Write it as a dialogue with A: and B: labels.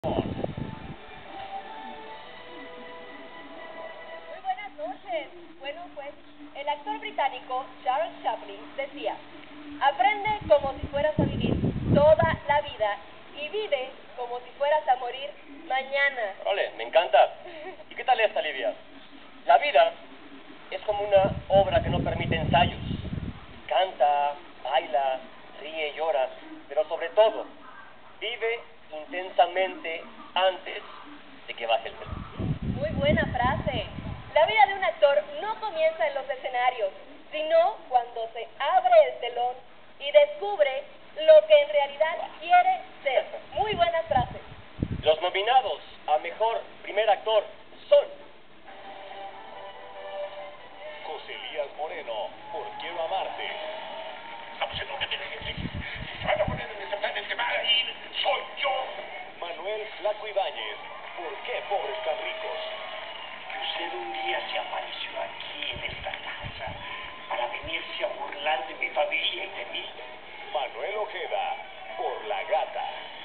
A: Muy buenas noches. Bueno, pues, el actor británico Charles Chaplin decía: aprende como si fueras a vivir toda la vida y vive como si fueras a morir mañana.
B: Órale, me encanta. ¿Y qué tal esta, Livia? La vida es como una obra que no permite ensayos. Canta, baila, ríe y llora, pero sobre todo, vive intensamente antes de que baje el telón.
A: Muy buena frase. La vida de un actor no comienza en los escenarios, sino cuando se abre el telón y descubre lo que en realidad quiere ser. Muy buenas frases.
B: Los nominados a Mejor Primer Actor son
C: José Elías Moreno, por Quiero Amarte.
D: Estamos en una emergencia. Se van a poner en ese plan, el que va a ir soy yo.
C: Manuel Flaco Ibáñez, ¿por qué pobres tan ricos?
D: Que usted un día se apareció aquí en esta casa para venirse a burlar de mi familia y de mí.
C: Manuel Ojeda, por La Gata.